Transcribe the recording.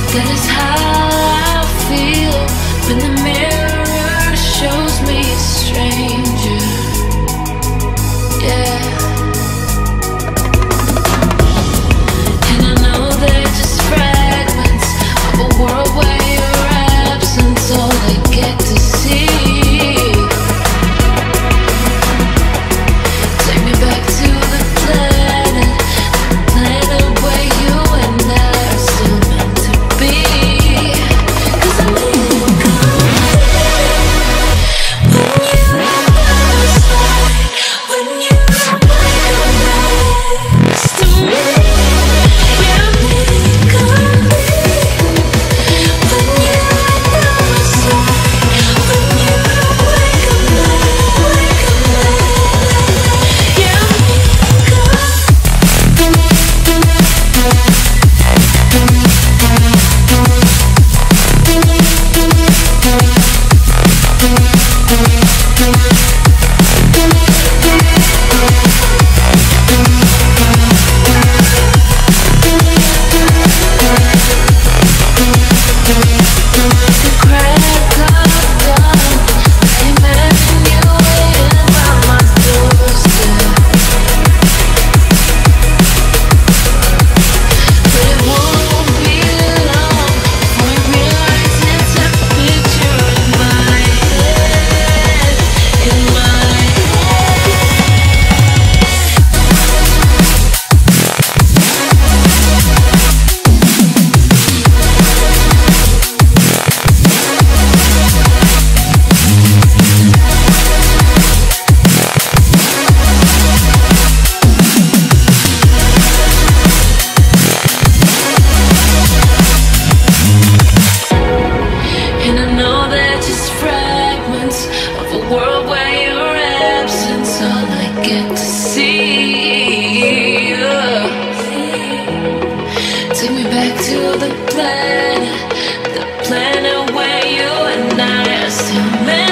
That is how I feel when the mirror shows me a stranger. Yeah. And I know they're just fragments of a world where your absence all I get to see. Take me back to the planet where you and I are still meant to be. 'Cause I need to go when you next to me. Yeah, I need to go when you when you wake up late. Yeah, I need to go. The crack of dawn, I imagine you waiting by my doorstep. But it won't be long before you realize it's a picture in my head, in my And I know they're just fragments of a world where your absence all I get to see. Take me back to the planet where you and I are still meant